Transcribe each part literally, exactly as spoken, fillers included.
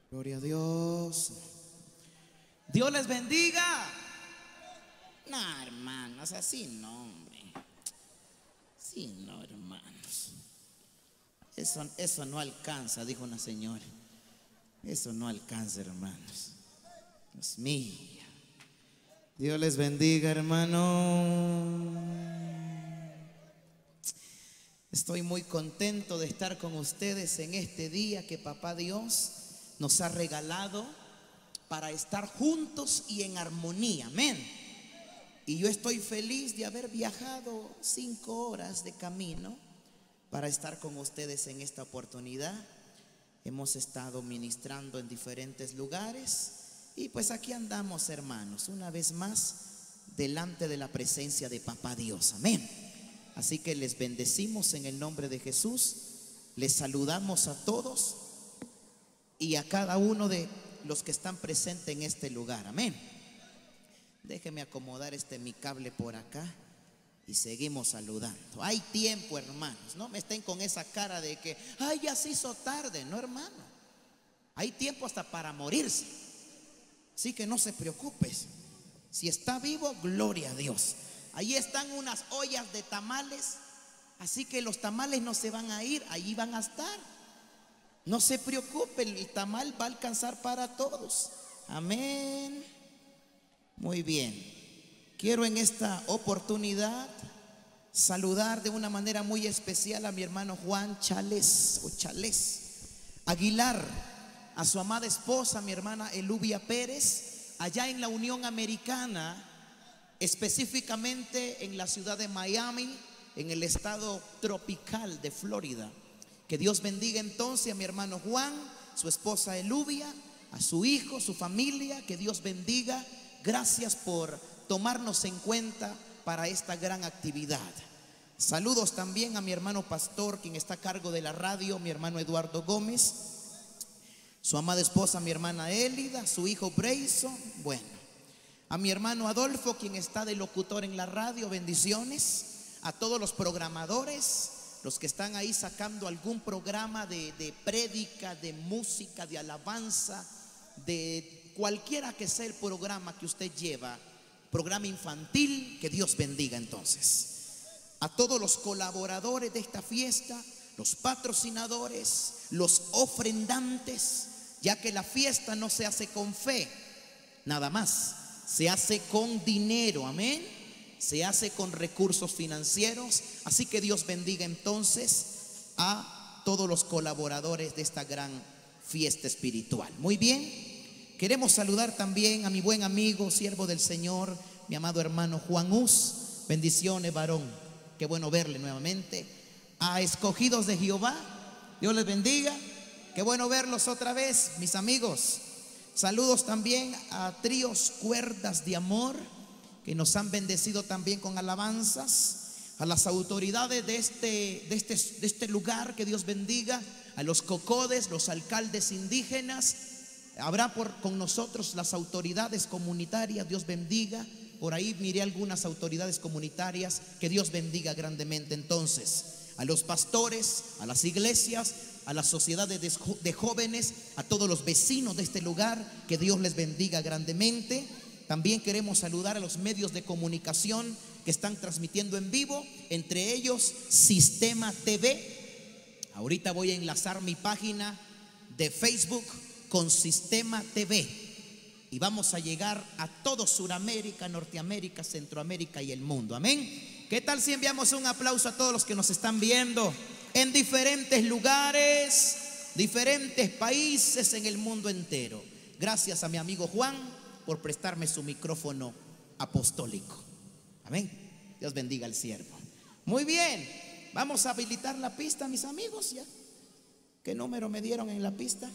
Gloria a Dios. Dios les bendiga. No, hermanos, así no, hombre. Sí, no, hermanos. Eso, eso no alcanza, dijo una señora. Eso no alcanza, hermanos. Dios mío. Dios les bendiga, hermano. Estoy muy contento de estar con ustedes en este día que Papá Dios nos ha regalado para estar juntos y en armonía. Amén. Y yo estoy feliz de haber viajado cinco horas de camino para estar con ustedes en esta oportunidad. Hemos estado ministrando en diferentes lugares y pues aquí andamos, hermanos, una vez más delante de la presencia de Papá Dios. Amén. Así que les bendecimos en el nombre de Jesús. Les saludamos a todos y a cada uno de los que están presentes en este lugar. Amén. Déjeme acomodar este mi cable por acá y seguimos saludando. Hay tiempo, hermanos. No me estén con esa cara de que ay, ya se hizo tarde. No, hermano. Hay tiempo hasta para morirse. Así que no se preocupes. Si está vivo, gloria a Dios. Ahí están unas ollas de tamales. Así que los tamales no se van a ir, allí van a estar. No se preocupe, el tamal va a alcanzar para todos. Amén. Muy bien. Quiero en esta oportunidad saludar de una manera muy especial a mi hermano Juan Chales o Chales Aguilar, a su amada esposa, mi hermana Elubia Pérez, allá en la Unión Americana, específicamente en la ciudad de Miami, en el estado tropical de Florida. Que Dios bendiga entonces a mi hermano Juan, su esposa Elubia, a su hijo, su familia. Que Dios bendiga. Gracias por tomarnos en cuenta para esta gran actividad. Saludos también a mi hermano pastor, quien está a cargo de la radio, mi hermano Eduardo Gómez, su amada esposa, mi hermana Élida, su hijo Brayson. Bueno, a mi hermano Adolfo, quien está de locutor en la radio, bendiciones. A todos los programadores, los que están ahí sacando algún programa de, de prédica, de música, de alabanza, de cualquiera que sea el programa que usted lleva, programa infantil, que Dios bendiga entonces. A todos los colaboradores de esta fiesta, los patrocinadores, los ofrendantes, ya que la fiesta no se hace con fe, nada más. Se hace con dinero, amén. Se hace con recursos financieros. Así que Dios bendiga entonces a todos los colaboradores de esta gran fiesta espiritual. Muy bien. Queremos saludar también a mi buen amigo, siervo del Señor, mi amado hermano Juan Us. Bendiciones, varón. Qué bueno verle nuevamente. A escogidos de Jehová, Dios les bendiga. Qué bueno verlos otra vez, mis amigos. Saludos también a tríos Cuerdas de Amor, que nos han bendecido también con alabanzas. A las autoridades de este, de este, de este lugar, que Dios bendiga. A los cocodes, los alcaldes indígenas. Habrá por, con nosotros las autoridades comunitarias, Dios bendiga. Por ahí miré algunas autoridades comunitarias, que Dios bendiga grandemente entonces. A los pastores, a las iglesias, a las sociedades de, de jóvenes, a todos los vecinos de este lugar, que Dios les bendiga grandemente. También queremos saludar a los medios de comunicación que están transmitiendo en vivo, entre ellos Sistema T V. Ahorita voy a enlazar mi página de Facebook con Sistema T V y vamos a llegar a todo Sudamérica, Norteamérica, Centroamérica y el mundo. Amén. ¿Qué tal si enviamos un aplauso a todos los que nos están viendo en diferentes lugares, diferentes países en el mundo entero? Gracias a mi amigo Juan por prestarme su micrófono apostólico. Amén. Dios bendiga al siervo. Muy bien, vamos a habilitar la pista, mis amigos. ¿Ya? ¿Qué número me dieron en la pista?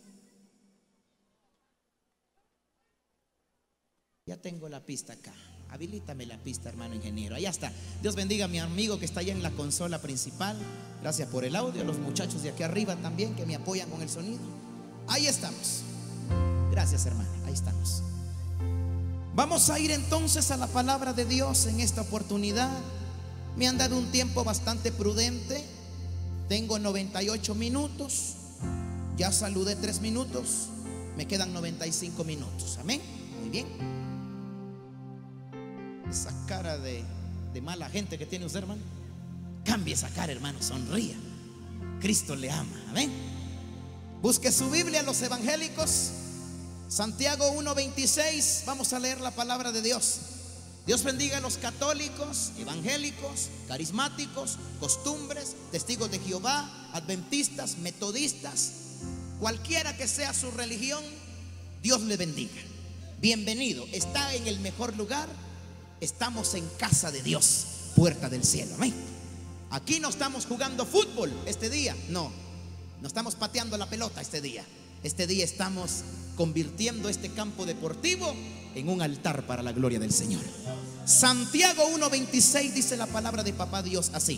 Ya tengo la pista acá. Habilítame la pista, hermano ingeniero. Allá está. Dios bendiga a mi amigo que está allá en la consola principal. Gracias por el audio. Los muchachos de aquí arriba también, que me apoyan con el sonido. Ahí estamos. Gracias, hermano. Ahí estamos. Vamos a ir entonces a la palabra de Dios en esta oportunidad. Me han dado un tiempo bastante prudente. Tengo noventa y ocho minutos. Ya saludé tres minutos. Me quedan noventa y cinco minutos. Amén. Muy bien. Esa cara de, de mala gente que tiene usted, hermano, cambie esa cara, hermano, sonría. Cristo le ama. Amén. Busque su Biblia, los evangélicos. Santiago uno veintiséis. Vamos a leer la palabra de Dios. Dios bendiga a los católicos, evangélicos, carismáticos, costumbres, testigos de Jehová, adventistas, metodistas, cualquiera que sea su religión. Dios le bendiga. Bienvenido. Está en el mejor lugar. Estamos en casa de Dios, puerta del cielo. Amén. Aquí no estamos jugando fútbol este día. No, no estamos pateando la pelota este día. Este día estamos convirtiendo este campo deportivo en un altar para la gloria del Señor. Santiago uno veintiséis dice la palabra de papá Dios así: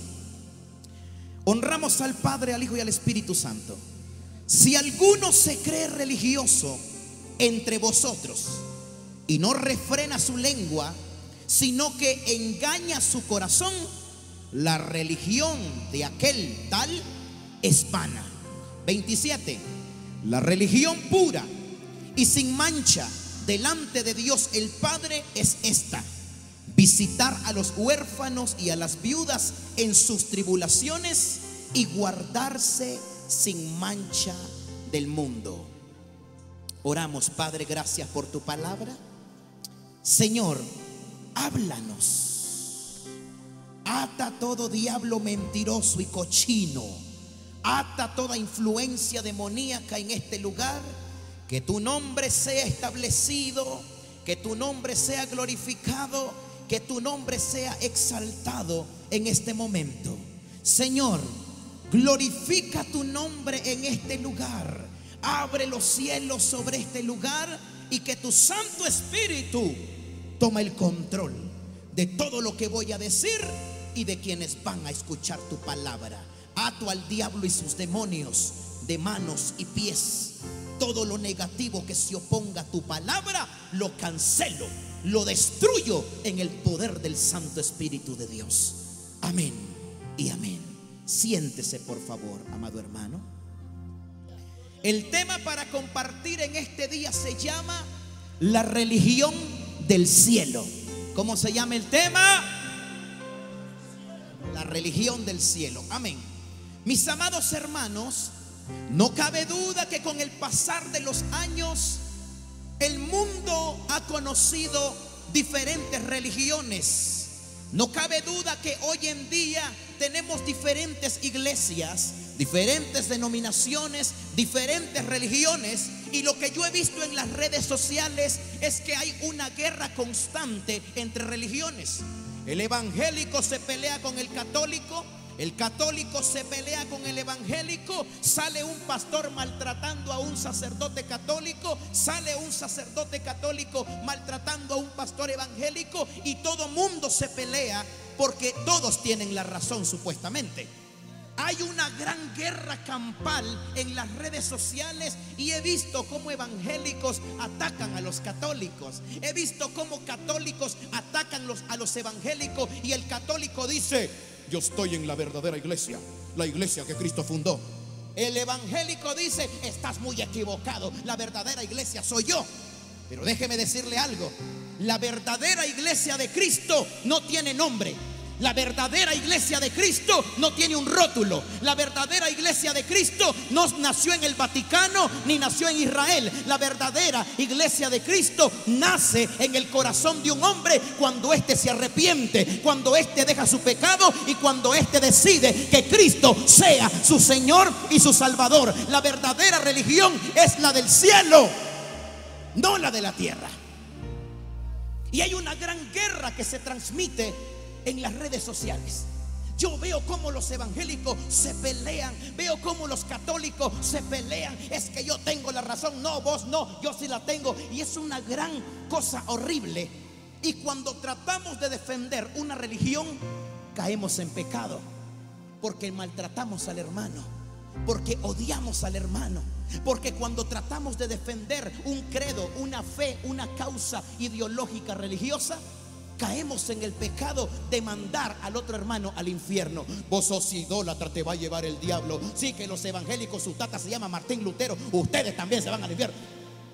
honramos al Padre, al Hijo y al Espíritu Santo. Si alguno se cree religioso entre vosotros y no refrena su lengua, sino que engaña su corazón, la religión de aquel tal es vana. veintisiete. La religión pura y sin mancha delante de Dios el Padre es esta: visitar a los huérfanos y a las viudas en sus tribulaciones y guardarse sin mancha del mundo. Oramos. Padre, gracias por tu palabra. Señor, háblanos. Ata todo diablo mentiroso y cochino. Ata toda influencia demoníaca en este lugar. Que tu nombre sea establecido, que tu nombre sea glorificado, que tu nombre sea exaltado en este momento. Señor, glorifica tu nombre en este lugar. Abre los cielos sobre este lugar y que tu Santo Espíritu toma el control de todo lo que voy a decir y de quienes van a escuchar tu palabra. Ato al diablo y sus demonios de manos y pies. Todo lo negativo que se oponga a tu palabra lo cancelo, lo destruyo en el poder del Santo Espíritu de Dios. Amén y amén. Siéntese, por favor, amado hermano. El tema para compartir en este día se llama la religión del cielo. ¿Cómo se llama el tema? La religión del cielo. Amén. Mis amados hermanos, no cabe duda que con el pasar de los años el mundo ha conocido diferentes religiones. No cabe duda que hoy en día tenemos diferentes iglesias, diferentes denominaciones, diferentes religiones. Y lo que yo he visto en las redes sociales es que hay una guerra constante entre religiones. El evangélico se pelea con el católico, el católico se pelea con el evangélico. Sale un pastor maltratando a un sacerdote católico, sale un sacerdote católico maltratando a un pastor evangélico, y todo mundo se pelea porque todos tienen la razón supuestamente. Hay una gran guerra campal en las redes sociales y he visto cómo evangélicos atacan a los católicos. He visto cómo católicos atacan los, a los evangélicos, y el católico dice: yo estoy en la verdadera iglesia, la iglesia que Cristo fundó. El evangélico dice: estás muy equivocado, la verdadera iglesia soy yo. Pero déjeme decirle algo: la verdadera iglesia de Cristo no tiene nombre. La verdadera iglesia de Cristo no tiene un rótulo. La verdadera iglesia de Cristo no nació en el Vaticano ni nació en Israel. La verdadera iglesia de Cristo nace en el corazón de un hombre cuando éste se arrepiente, cuando éste deja su pecado y cuando éste decide que Cristo sea su Señor y su Salvador. La verdadera religión es la del cielo, no la de la tierra. Y hay una gran guerra que se transmite en las redes sociales. Yo veo cómo los evangélicos se pelean, veo cómo los católicos se pelean. Es que yo tengo la razón, no, vos no, yo sí la tengo. Y es una gran cosa horrible. Y cuando tratamos de defender una religión, caemos en pecado, porque maltratamos al hermano, porque odiamos al hermano, porque cuando tratamos de defender un credo, una fe, una causa ideológica religiosa, caemos en el pecado de mandar al otro hermano al infierno. Vos sos idólatra, te va a llevar el diablo. Sí, que los evangélicos, su tata se llama Martín Lutero, ustedes también se van al infierno.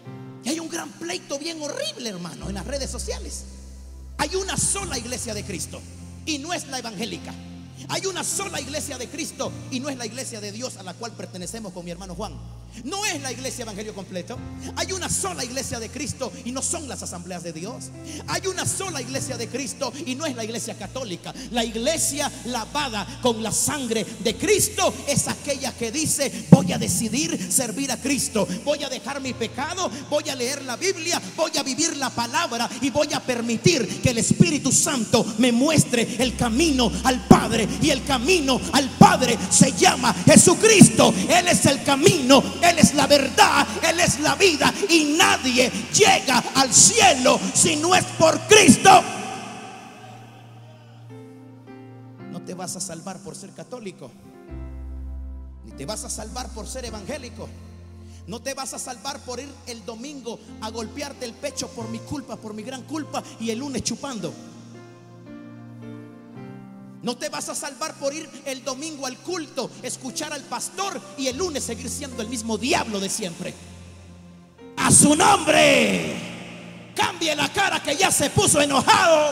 gran pleito bien horrible, hermano, en las redes sociales. Hay una sola iglesia de Cristo y no es la evangélica. Hay una sola iglesia de Cristo y no es la iglesia de Dios a la cual pertenecemos con mi hermano Juan. No es la iglesia evangelio completo. Hay una sola iglesia de Cristo y no son las asambleas de Dios. Hay una sola iglesia de Cristo y no es la iglesia católica. La iglesia lavada con la sangre de Cristo es aquella que dice: voy a decidir servir a Cristo, voy a dejar mi pecado, voy a leer la Biblia, voy a vivir la palabra y voy a permitir que el Espíritu Santo me muestre el camino al Padre. Y el camino al Padre se llama Jesucristo. Él es el camino, Él es la verdad, Él es la vida, y nadie llega al cielo si no es por Cristo. No te vas a salvar por ser católico, ni te vas a salvar por ser evangélico. No te vas a salvar por ir el domingo a golpearte el pecho por mi culpa, por mi gran culpa, y el lunes chupando. No te vas a salvar por ir el domingo al culto, escuchar al pastor, y el lunes seguir siendo el mismo diablo de siempre. A su nombre. Cambie la cara que ya se puso enojado.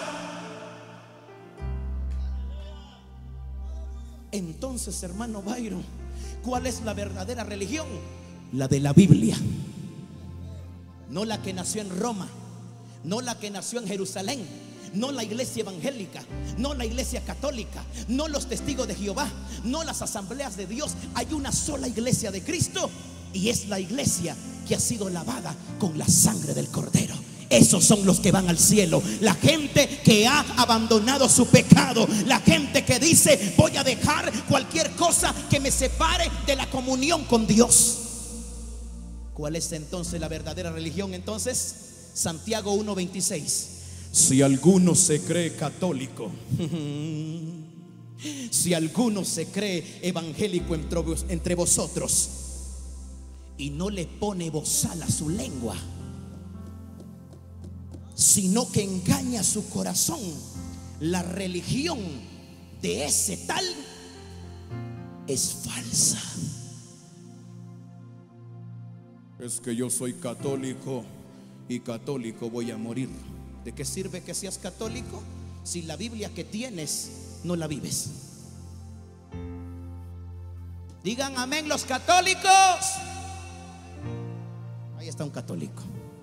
Entonces, hermano Byron, ¿cuál es la verdadera religión? La de la Biblia. No la que nació en Roma, no la que nació en Jerusalén, no la iglesia evangélica, no la iglesia católica, no los testigos de Jehová, no las asambleas de Dios. Hay una sola iglesia de Cristo y es la iglesia que ha sido lavada con la sangre del Cordero. Esos son los que van al cielo. La gente que ha abandonado su pecado, la gente que dice: voy a dejar cualquier cosa que me separe de la comunión con Dios. ¿Cuál es entonces la verdadera religión? Entonces, Santiago uno veintiséis. Si alguno se cree católico, si alguno se cree evangélico entre vosotros y no le pone bozal a su lengua, sino que engaña su corazón, la religión de ese tal es falsa. Es que yo soy católico y católico voy a morir. ¿De qué sirve que seas católico si la Biblia que tienes no la vives? Digan amén los católicos. Ahí está un católico.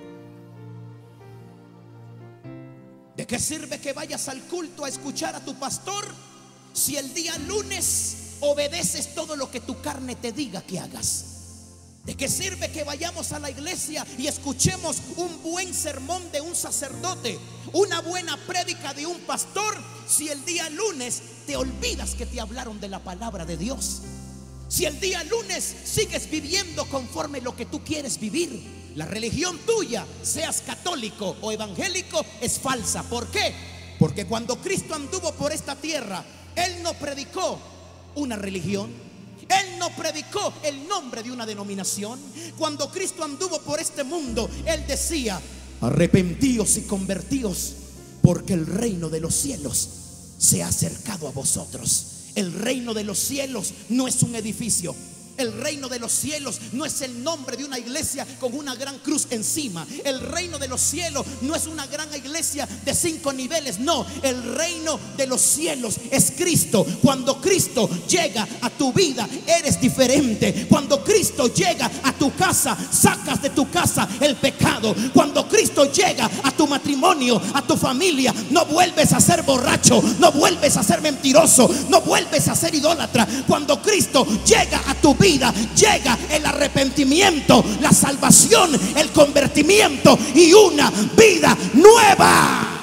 ¿De qué sirve que vayas al culto a escuchar a tu pastor si el día lunes obedeces todo lo que tu carne te diga que hagas? ¿De qué sirve que vayamos a la iglesia y escuchemos un buen sermón de un sacerdote, una buena prédica de un pastor, si el día lunes te olvidas que te hablaron de la palabra de Dios? Si el día lunes sigues viviendo conforme lo que tú quieres vivir, la religión tuya, seas católico o evangélico, es falsa. ¿Por qué? Porque cuando Cristo anduvo por esta tierra, Él no predicó una religión, Él no predicó el nombre de una denominación. Cuando Cristo anduvo por este mundo, Él decía: arrepentíos y convertíos, porque el reino de los cielos se ha acercado a vosotros. El reino de los cielos no es un edificio. El reino de los cielos no es el nombre de una iglesia con una gran cruz encima. El reino de los cielos no es una gran iglesia de cinco niveles. No, el reino de los cielos es Cristo. Cuando Cristo llega a tu vida, eres diferente. Cuando Cristo llega a tu casa, sacas de tu casa el pecado. Cuando Cristo llega a tu matrimonio, a tu familia, no vuelves a ser borracho, no vuelves a ser mentiroso, no vuelves a ser idólatra. Cuando Cristo llega a tu vida, vida llega el arrepentimiento, la salvación, el convertimiento y una vida nueva.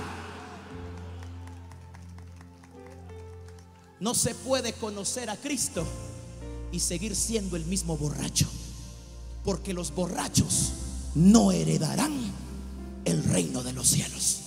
No se puede conocer a Cristo y seguir siendo el mismo borracho, porque los borrachos no heredarán el reino de los cielos.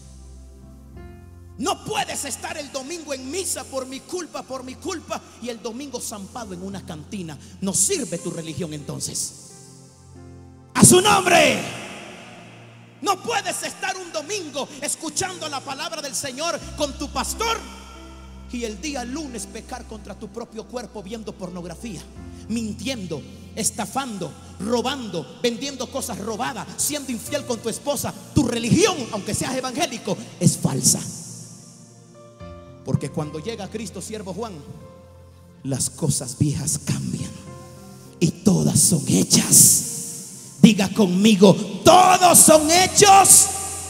No puedes estar el domingo en misa por mi culpa, por mi culpa, y el domingo zampado en una cantina. No sirve tu religión entonces. A su nombre. No puedes estar un domingo escuchando la palabra del Señor con tu pastor y el día lunes pecar contra tu propio cuerpo viendo pornografía, mintiendo, estafando, robando, vendiendo cosas robadas, siendo infiel con tu esposa, tu religión, aunque seas evangélico, es falsa. Porque cuando llega Cristo, siervo Juan, las cosas viejas cambian y todas son hechas. Diga conmigo, todos son hechos.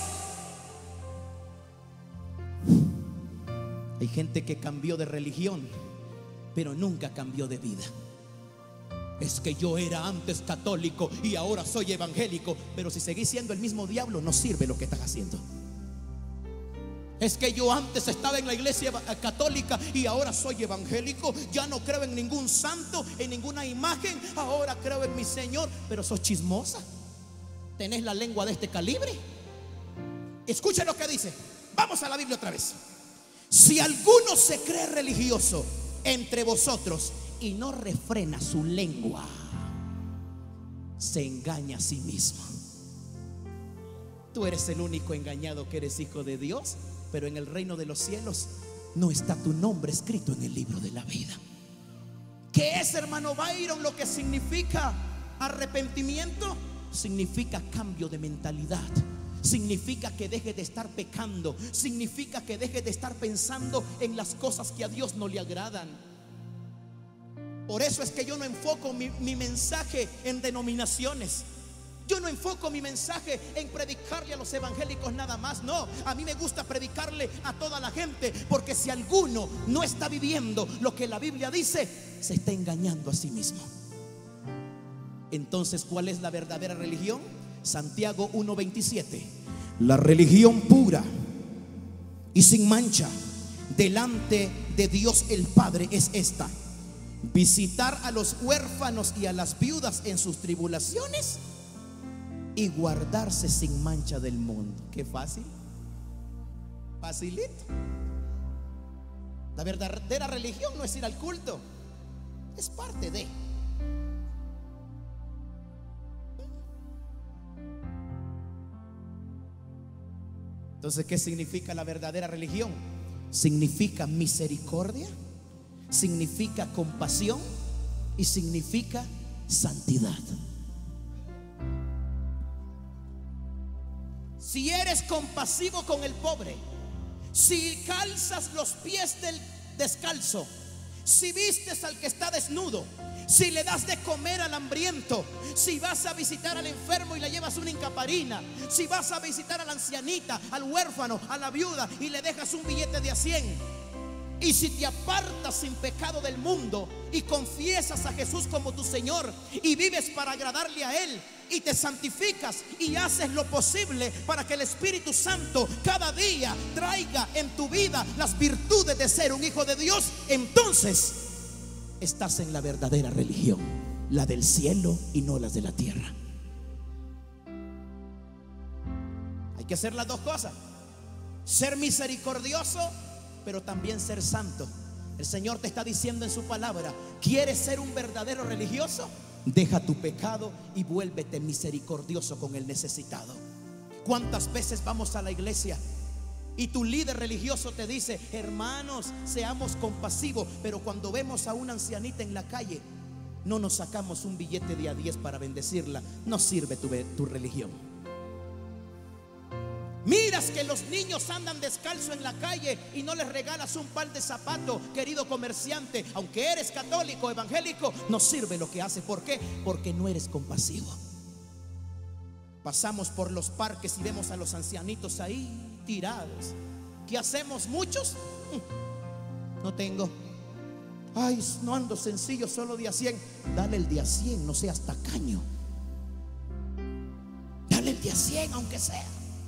Hay gente que cambió de religión, pero nunca cambió de vida. Es que yo era antes católico y ahora soy evangélico, pero si seguís siendo el mismo diablo, no sirve lo que estás haciendo. Es que yo antes estaba en la iglesia católica y ahora soy evangélico. Ya no creo en ningún santo, en ninguna imagen. Ahora creo en mi Señor. Pero sos chismosa. ¿Tenés la lengua de este calibre? Escuchen lo que dice. Vamos a la Biblia otra vez. Si alguno se cree religioso entre vosotros y no refrena su lengua, se engaña a sí mismo. Tú eres el único engañado que eres hijo de Dios, pero en el reino de los cielos no está tu nombre escrito en el libro de la vida. ¿Qué es, hermano Byron, lo que significa arrepentimiento? Significa cambio de mentalidad. Significa que deje de estar pecando. Significa que deje de estar pensando en las cosas que a Dios no le agradan. Por eso es que yo no enfoco mi, mi mensaje en denominaciones. Yo no enfoco mi mensaje en predicarle a los evangélicos nada más. No, a mí me gusta predicarle a toda la gente, porque si alguno no está viviendo lo que la Biblia dice, se está engañando a sí mismo. Entonces, ¿cuál es la verdadera religión? Santiago uno veintisiete. La religión pura y sin mancha delante de Dios el Padre es esta: visitar a los huérfanos y a las viudas en sus tribulaciones y guardarse sin mancha del mundo. Qué fácil, facilito. La verdadera religión no es ir al culto, es parte de. Entonces, ¿qué significa la verdadera religión? Significa misericordia, significa compasión y significa santidad. Si eres compasivo con el pobre, si calzas los pies del descalzo, si vistes al que está desnudo, si le das de comer al hambriento, si vas a visitar al enfermo y le llevas una incaparina, si vas a visitar a la ancianita, al huérfano, a la viuda y le dejas un billete de a cien, y si te apartas sin pecado del mundo y confiesas a Jesús como tu Señor y vives para agradarle a Él y te santificas y haces lo posible para que el Espíritu Santo cada día traiga en tu vida las virtudes de ser un hijo de Dios, entonces estás en la verdadera religión, la del cielo y no las de la tierra. Hay que hacer las dos cosas: ser misericordioso, pero también ser santo. El Señor te está diciendo en su palabra: ¿quieres ser un verdadero religioso? Deja tu pecado y vuélvete misericordioso con el necesitado. ¿Cuántas veces vamos a la iglesia y tu líder religioso te dice: hermanos, seamos compasivos, pero cuando vemos a una ancianita en la calle no nos sacamos un billete de a diez para bendecirla? No sirve tu, tu religión. Miras que los niños andan descalzo en la calle y no les regalas un par de zapatos, querido comerciante. Aunque eres católico, evangélico, no sirve lo que haces. ¿Por qué? Porque no eres compasivo. Pasamos por los parques y vemos a los ancianitos ahí tirados. ¿Qué hacemos muchos? No tengo. Ay, no ando sencillo, solo de a cien. Dale el de a cien, no seas tacaño. Dale el de a cien, aunque sea.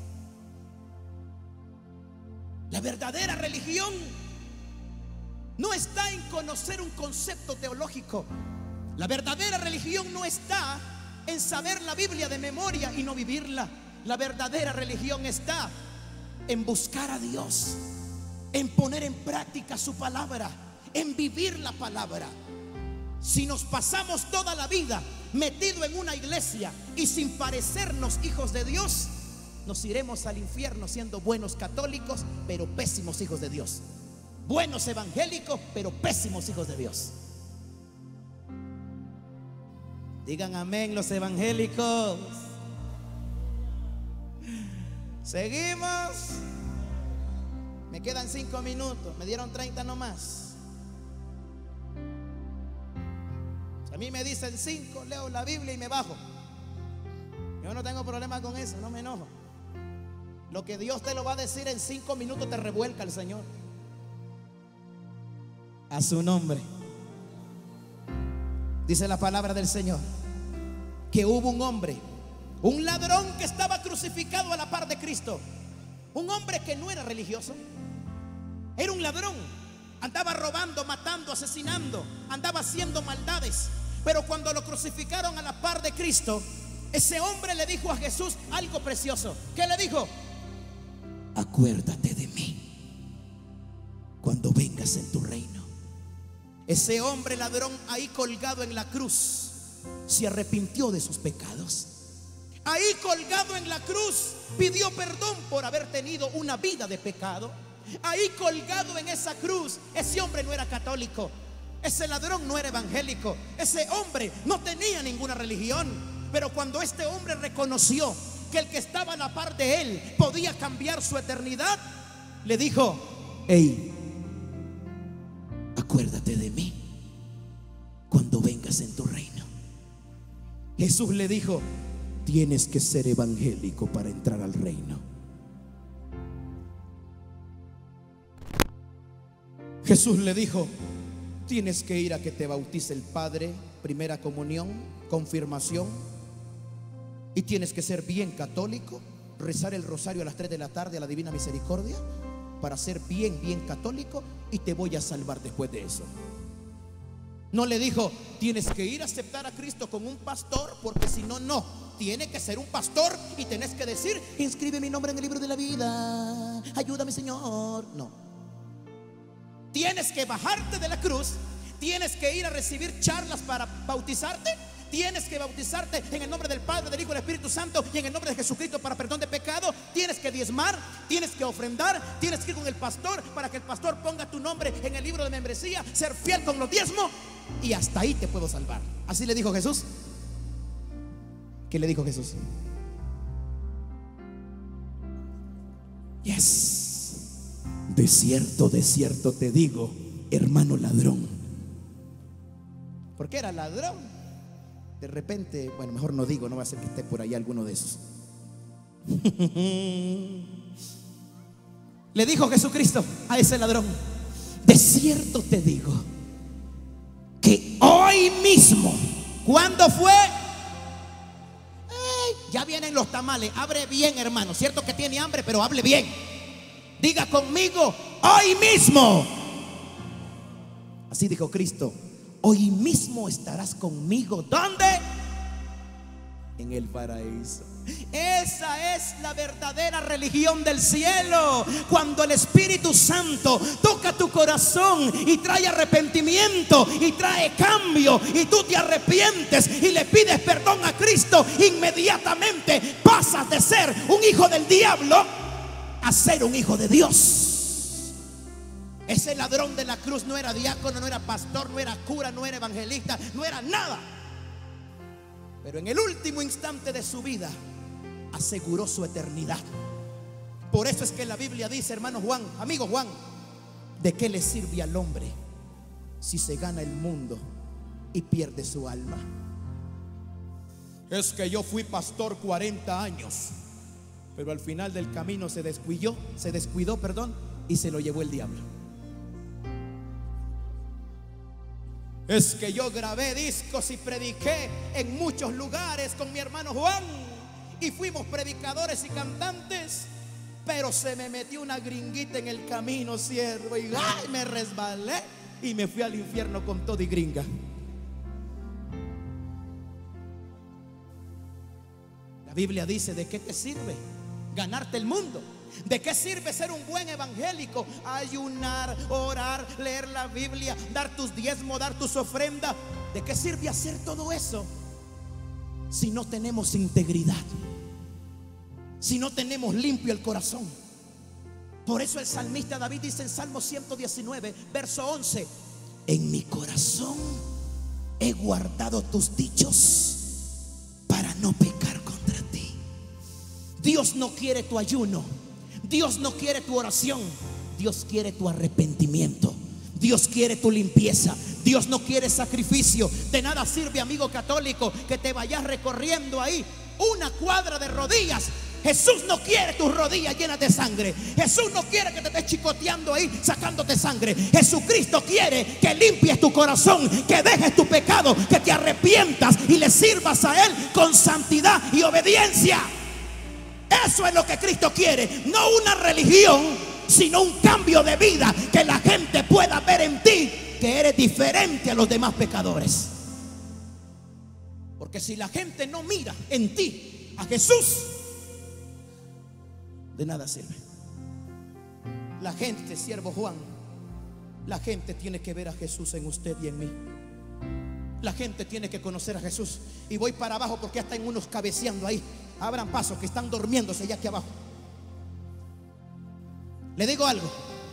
La verdadera religión no está en conocer un concepto teológico. La verdadera religión no está en saber la Biblia de memoria y no vivirla. La verdadera religión está en buscar a Dios, en poner en práctica su palabra, en vivir la palabra. Si nos pasamos toda la vida metido en una iglesia y sin parecernos hijos de Dios, nos iremos al infierno siendo buenos católicos, pero pésimos hijos de Dios. buenos evangélicos, pero pésimos hijos de Dios. Digan amén los evangélicos. Seguimos. Me quedan cinco minutos. Me dieron treinta nomás. Si a mí me dicen cinco, leo la Biblia y me bajo. Yo no tengo problema con eso, no me enojo. Lo que Dios te lo va a decir en cinco minutos te revuelca el Señor. A su nombre. Dice la palabra del Señor que hubo un hombre, un ladrón que estaba crucificado a la par de Cristo. Un hombre que no era religioso. Era un ladrón. Andaba robando, matando, asesinando. Andaba haciendo maldades. Pero cuando lo crucificaron a la par de Cristo, ese hombre le dijo a Jesús algo precioso. ¿Qué le dijo? Acuérdate de mí cuando vengas en tu reino. Ese hombre ladrón ahí colgado en la cruz se arrepintió de sus pecados. Ahí colgado en la cruz pidió perdón por haber tenido una vida de pecado. Ahí colgado en esa cruz, ese hombre no era católico, ese ladrón no era evangélico, ese hombre no tenía ninguna religión. Pero cuando este hombre reconoció que el que estaba a la par de él podía cambiar su eternidad, le dijo: hey, acuérdate de mí cuando vengas en tu reino. Jesús le dijo: tienes que ser evangélico para entrar al reino. Jesús le dijo: tienes que ir a que te bautice el Padre, primera comunión, confirmación, y tienes que ser bien católico, rezar el rosario a las tres de la tarde a la Divina Misericordia, para ser bien, bien católico, y te voy a salvar después de eso. No le dijo: tienes que ir a aceptar a Cristo con un pastor, porque si no, no. Tiene que ser un pastor y tenés que decir: inscribe mi nombre en el libro de la vida, ayúdame, Señor. No. Tienes que bajarte de la cruz, tienes que ir a recibir charlas para bautizarte, tienes que bautizarte en el nombre del Padre, del Hijo y del Espíritu Santo, y en el nombre de Jesucristo para perdón de pecado. Tienes que diezmar, tienes que ofrendar, tienes que ir con el pastor para que el pastor ponga tu nombre en el libro de membresía, ser fiel con los diezmos, y hasta ahí te puedo salvar. Así le dijo Jesús. ¿Qué le dijo Jesús? Yes. De cierto, de cierto te digo, hermano ladrón. ¿Por qué era ladrón? De repente, bueno, mejor no digo, no va a ser que esté por ahí alguno de esos. Le dijo Jesucristo a ese ladrón: de cierto te digo que hoy mismo. ¿Cuándo fue? Ey, ya vienen los tamales. Abre bien, hermano. Cierto que tiene hambre, pero hable bien. Diga conmigo: hoy mismo. Así dijo Cristo: hoy mismo estarás conmigo. ¿Dónde? En el paraíso. Esa es la verdadera religión del cielo. Cuando el Espíritu Santo toca tu corazón y trae arrepentimiento y trae cambio, y tú te arrepientes y le pides perdón a Cristo, inmediatamente pasas de ser un hijo del diablo a ser un hijo de Dios. Ese ladrón de la cruz no era diácono, no era pastor, no era cura, no era evangelista, no era nada. Pero en el último instante de su vida aseguró su eternidad. Por eso es que la Biblia dice, hermano Juan, amigo Juan, ¿de qué le sirve al hombre si se gana el mundo y pierde su alma? Es que yo fui pastor cuarenta años, pero al final del camino se descuidó, se descuidó, perdón, y se lo llevó el diablo. Es que yo grabé discos y prediqué en muchos lugares con mi hermano Juan, y fuimos predicadores y cantantes, pero se me metió una gringuita en el camino, siervo, y ay, me resbalé y me fui al infierno con todo y gringa. La Biblia dice: ¿de qué te sirve ganarte el mundo? ¿De qué sirve ser un buen evangélico? Ayunar, orar, leer la Biblia, dar tus diezmos, dar tus ofrendas. ¿De qué sirve hacer todo eso si no tenemos integridad? Si no tenemos limpio el corazón. Por eso el salmista David dice en Salmo ciento diecinueve, verso once: en mi corazón he guardado tus dichos para no pecar contra ti. Dios no quiere tu ayuno, Dios no quiere tu oración, Dios quiere tu arrepentimiento, Dios quiere tu limpieza, Dios no quiere sacrificio. De nada sirve, amigo católico, que te vayas recorriendo ahí una cuadra de rodillas. Jesús no quiere tus rodillas llenas de sangre. Jesús no quiere que te estés chicoteando ahí sacándote sangre. Jesucristo quiere que limpies tu corazón, que dejes tu pecado, que te arrepientas y le sirvas a Él con santidad y obediencia. Eso es lo que Cristo quiere. No una religión, sino un cambio de vida, que la gente pueda ver en ti que eres diferente a los demás pecadores. Porque si la gente no mira en ti a Jesús, de nada sirve. La gente, siervo Juan, la gente tiene que ver a Jesús en usted y en mí. La gente tiene que conocer a Jesús. Y voy para abajo porque ya están unos cabeceando ahí. Abran paso, que están durmiéndose ya aquí abajo. Le digo algo: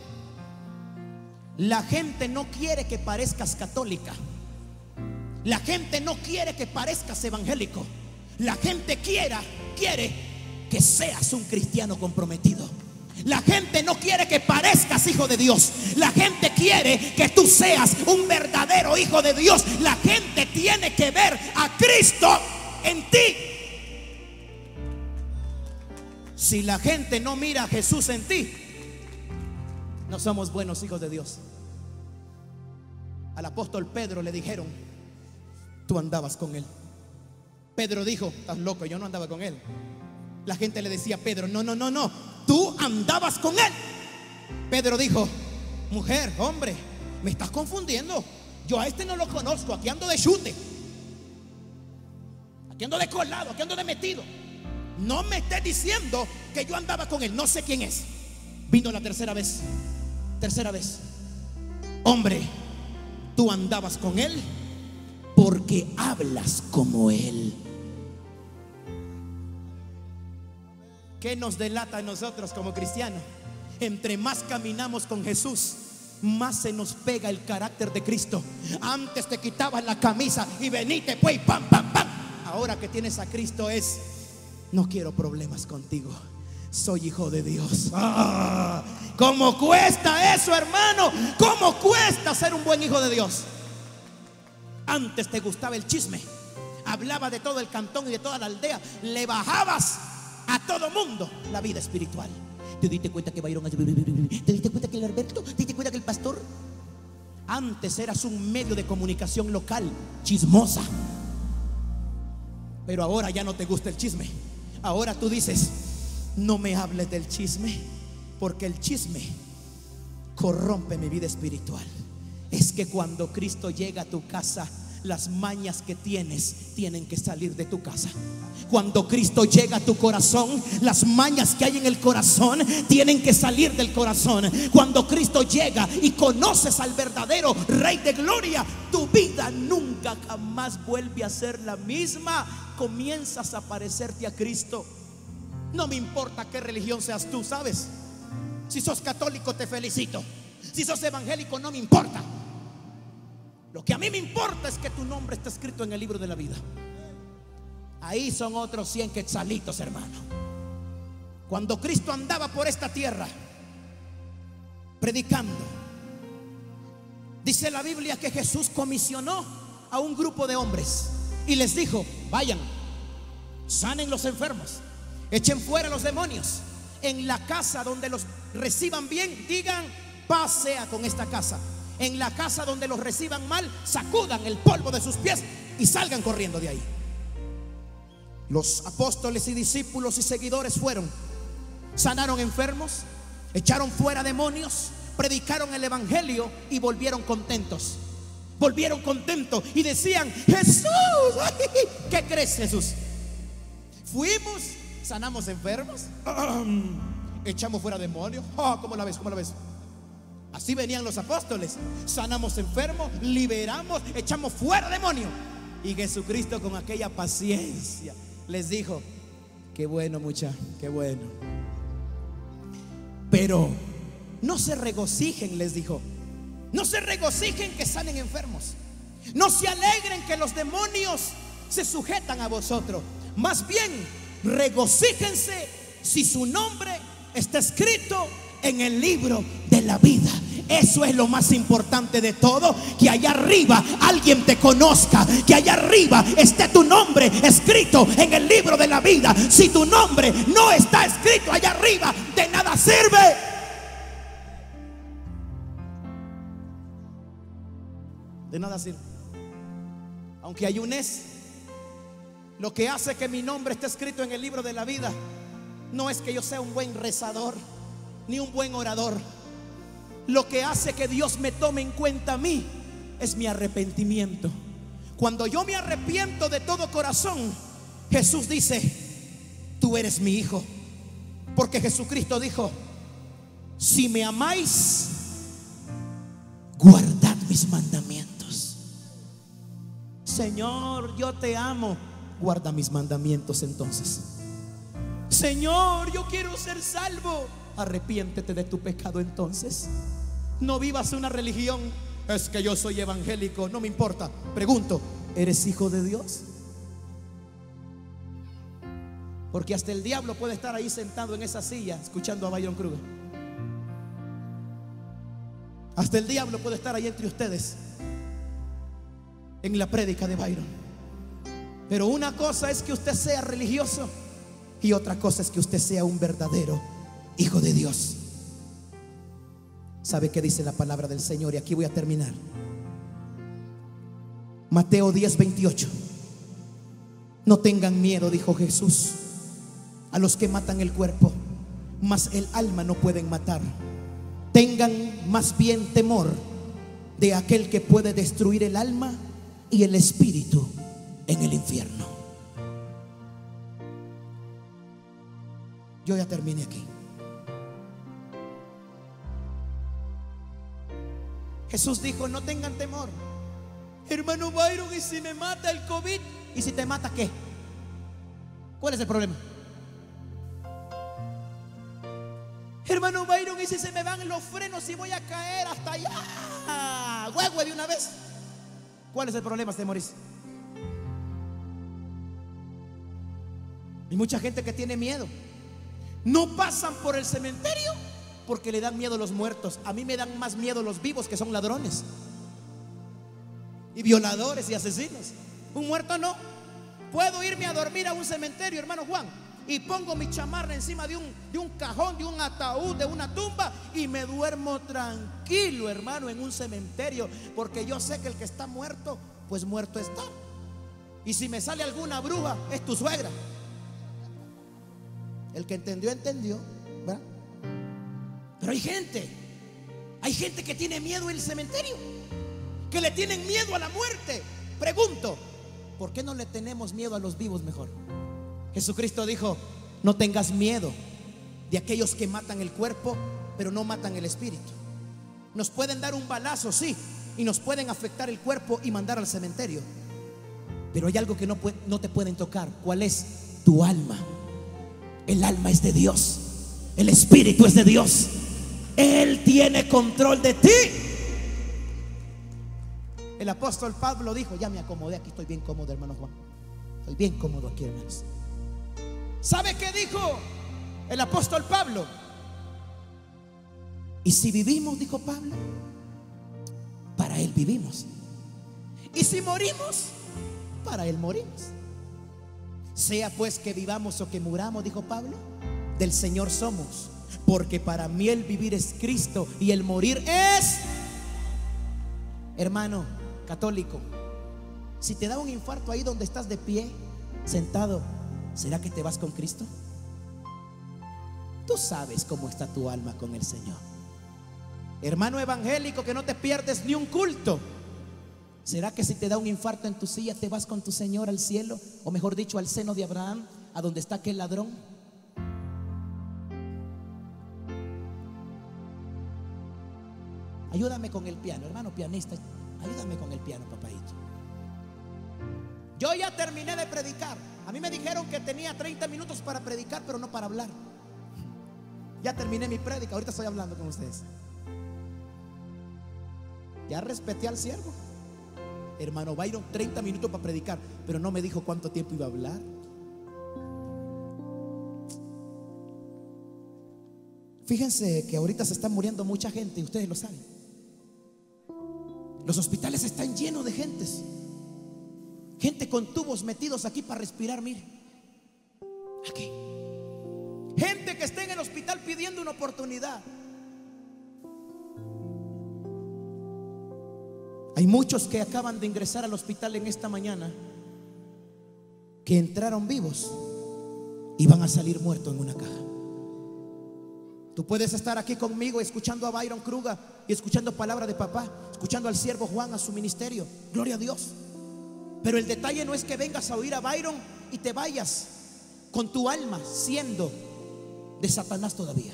la gente no quiere que parezcas católica. La gente no quiere que parezcas evangélico. La gente quiera, quiere que seas un cristiano comprometido. La gente no quiere que parezcas hijo de Dios. La gente quiere que tú seas un verdadero hijo de Dios. La gente tiene que ver a Cristo en ti. Si la gente no mira a Jesús en ti, no somos buenos hijos de Dios. Al apóstol Pedro le dijeron: tú andabas con él. Pedro dijo: estás loco, yo no andaba con él. La gente le decía a Pedro: no, no, no, no, tú andabas con él. Pedro dijo: mujer, hombre, me estás confundiendo. Yo a este no lo conozco, aquí ando de chute, aquí ando de colado, aquí ando de metido. No me estés diciendo que yo andaba con él, no sé quién es. Vino la tercera vez, tercera vez: hombre, tú andabas con él porque hablas como él. ¿Qué nos delata a nosotros como cristianos? Entre más caminamos con Jesús, más se nos pega el carácter de Cristo. Antes te quitabas la camisa y venite pues, pam, pam, pam. Ahora que tienes a Cristo es: no quiero problemas contigo, soy hijo de Dios. ¡Ah! ¿Cómo cuesta eso, hermano? ¿Cómo cuesta ser un buen hijo de Dios? Antes te gustaba el chisme, hablaba de todo el cantón y de toda la aldea, le bajabas a todo mundo la vida espiritual. ¿Te diste cuenta que Byron? ¿Te diste cuenta que el Alberto? ¿Te diste cuenta que el pastor? Antes eras un medio de comunicación local, chismosa. Pero ahora ya no te gusta el chisme. Ahora tú dices: no me hables del chisme, porque el chisme corrompe mi vida espiritual. Es que cuando Cristo llega a tu casa, las mañas que tienes tienen que salir de tu casa. Cuando Cristo llega a tu corazón, las mañas que hay en el corazón tienen que salir del corazón. Cuando Cristo llega y conoces al verdadero Rey de Gloria, tu vida nunca jamás vuelve a ser la misma. Comienzas a parecerte a Cristo. No me importa qué religión seas tú, ¿sabes? Si sos católico, te felicito. Si sos evangélico, no me importa. Lo que a mí me importa es que tu nombre está escrito en el libro de la vida. Ahí son otros cien quetzalitos, hermano. Cuando Cristo andaba por esta tierra predicando, dice la Biblia que Jesús comisionó a un grupo de hombres y les dijo: vayan, sanen los enfermos, echen fuera los demonios. En la casa donde los reciban bien, digan: paz sea con esta casa. En la casa donde los reciban mal, sacudan el polvo de sus pies y salgan corriendo de ahí. Los apóstoles y discípulos y seguidores fueron, sanaron enfermos, echaron fuera demonios, predicaron el evangelio y volvieron contentos. Volvieron contentos y decían: Jesús, ¿qué crees, Jesús? Fuimos, sanamos enfermos, echamos fuera demonios. Oh, ¿cómo la ves? ¿Cómo la ves? Así venían los apóstoles: sanamos enfermos, liberamos, echamos fuera demonios. Y Jesucristo, con aquella paciencia, les dijo: qué bueno, mucha, qué bueno. Pero no se regocijen, les dijo. No se regocijen que salen enfermos. No se alegren que los demonios se sujetan a vosotros. Más bien, regocíjense si su nombre está escrito en el libro de la vida. Eso es lo más importante de todo, que allá arriba alguien te conozca, que allá arriba esté tu nombre escrito en el libro de la vida. Si tu nombre no está escrito allá arriba, de nada sirve. De nada sirve. Aunque ayunes, lo que hace que mi nombre esté escrito en el libro de la vida no es que yo sea un buen rezador ni un buen orador. Lo que hace que Dios me tome en cuenta a mí es mi arrepentimiento. Cuando yo me arrepiento de todo corazón, Jesús dice: tú eres mi hijo. Porque Jesucristo dijo: si me amáis, guardad mis mandamientos. Señor, yo te amo. Guarda mis mandamientos entonces. Señor, yo quiero ser salvo. Arrepiéntete de tu pecado entonces. No vivas una religión. Es que yo soy evangélico, no me importa. Pregunto, ¿eres hijo de Dios? Porque hasta el diablo puede estar ahí sentado en esa silla escuchando a Byron Kruger. Hasta el diablo puede estar ahí entre ustedes en la prédica de Byron. Pero una cosa es que usted sea religioso y otra cosa es que usted sea un verdadero hijo de Dios. ¿Sabe qué dice la palabra del Señor? Y aquí voy a terminar. Mateo diez, veintiocho. No tengan miedo, dijo Jesús, a los que matan el cuerpo, mas el alma no pueden matar. Tengan más bien temor de aquel que puede destruir el alma y el espíritu en el infierno. Yo ya terminé aquí. Jesús dijo: no tengan temor. Hermano Byron, ¿y si me mata el COVID? ¿Y si te mata qué? ¿Cuál es el problema? Hermano Byron, ¿y si se me van los frenos y voy a caer hasta allá? Huevo de una vez. ¿Cuál es el problema, se morís? Hay mucha gente que tiene miedo. No pasan por el cementerio porque le dan miedo a los muertos. A mí me dan más miedo los vivos, que son ladrones y violadores y asesinos. Un muerto no. Puedo irme a dormir a un cementerio, hermano Juan, y pongo mi chamarra encima de un, de un cajón, de un ataúd, de una tumba, y me duermo tranquilo, hermano, en un cementerio, porque yo sé que el que está muerto, pues muerto está. Y si me sale alguna bruja, es tu suegra. El que entendió, entendió, ¿verdad? Pero hay gente, hay gente que tiene miedo al cementerio, que le tienen miedo a la muerte. Pregunto, ¿por qué no le tenemos miedo a los vivos mejor? Jesucristo dijo: no tengas miedo de aquellos que matan el cuerpo, pero no matan el espíritu. Nos pueden dar un balazo, sí, y nos pueden afectar el cuerpo y mandar al cementerio, pero hay algo que no, puede, no te pueden tocar. ¿Cuál es? Tu alma. El alma es de Dios, el espíritu es de Dios. Él tiene control de ti. El apóstol Pablo dijo: ya me acomodé, aquí estoy bien cómodo, hermano Juan. Estoy bien cómodo aquí, hermanos. ¿Sabe qué dijo el apóstol Pablo? Y si vivimos, dijo Pablo, para Él vivimos. Y si morimos, para Él morimos. Sea pues que vivamos o que muramos, dijo Pablo, del Señor somos. Porque para mí el vivir es Cristo y el morir es. Hermano católico, si te da un infarto ahí donde estás de pie, sentado, ¿será que te vas con Cristo? Tú sabes cómo está tu alma con el Señor. Hermano evangélico, que no te pierdes ni un culto, ¿será que si te da un infarto en tu silla te vas con tu Señor al cielo? O mejor dicho, al seno de Abraham, a donde está aquel ladrón. Ayúdame con el piano, hermano pianista. Ayúdame con el piano, papadito. Yo ya terminé de predicar. A mí me dijeron que tenía treinta minutos para predicar, pero no para hablar. Ya terminé mi prédica, ahorita estoy hablando con ustedes. Ya respeté al siervo. Hermano Byron, treinta minutos para predicar, pero no me dijo cuánto tiempo iba a hablar. Fíjense que ahorita se está muriendo mucha gente y ustedes lo saben. Los hospitales están llenos de gentes. Gente con tubos metidos aquí para respirar, mire. Aquí. Gente que está en el hospital pidiendo una oportunidad. Hay muchos que acaban de ingresar al hospital en esta mañana, que entraron vivos y van a salir muertos en una caja. Tú puedes estar aquí conmigo escuchando a Byron Kruger y escuchando palabra de papá, escuchando al siervo Juan, a su ministerio. Gloria a Dios. Pero el detalle no es que vengas a oír a Byron y te vayas con tu alma siendo de Satanás todavía.